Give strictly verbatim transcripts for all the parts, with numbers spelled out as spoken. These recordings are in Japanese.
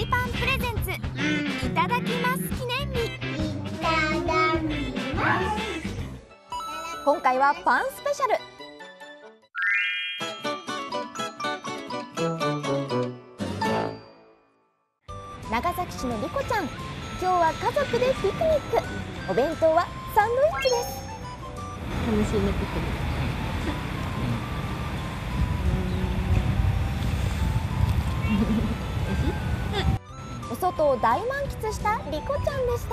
しパンプレゼンツ、いただきます記念日。 いただきます。 今回はパンスペシャル。長崎市のりこちゃん、今日は家族でピクニック。お弁当はサンドイッチです。 楽しいね、ピクニック。 お外を大満喫したりこちゃんでした。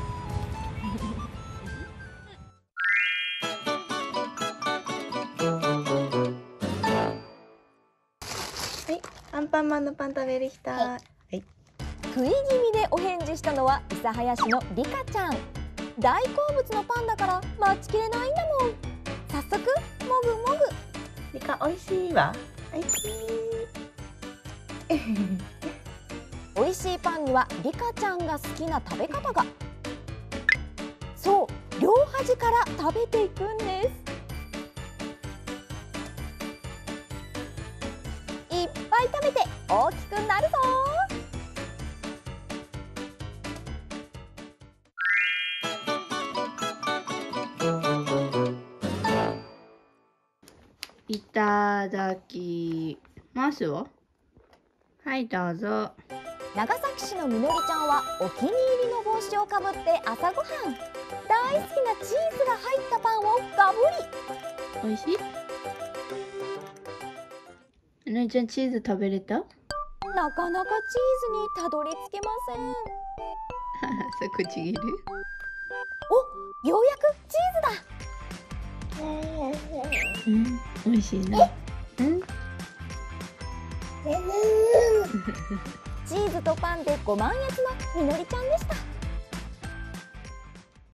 はい、アンパンマンのパン食べる人。はい。 食い気味でお返事したのは諫早市のりかちゃん。大好物のパンだから待ちきれないんだもん。早速もぐもぐ。 りか、おいしいわ。おいしい。 美味しいパンにはりかちゃんが好きな食べ方が。そう、両端から食べていくんです。いっぱい食べて大きくなるぞ。 いただきますわ。はい、どうぞ。 長崎市のみのりちゃんはお気に入りの帽子をかぶって朝ごはん。大好きなチーズが入ったパンをガブリ。 おいしい？みのりちゃん、チーズ食べれた？ なかなかチーズにたどり着けません。 さ、口切る？ お、ようやくチーズだ。 うん、おいしいな。うん。 チーズとパンでご満悦のみのりちゃんでした。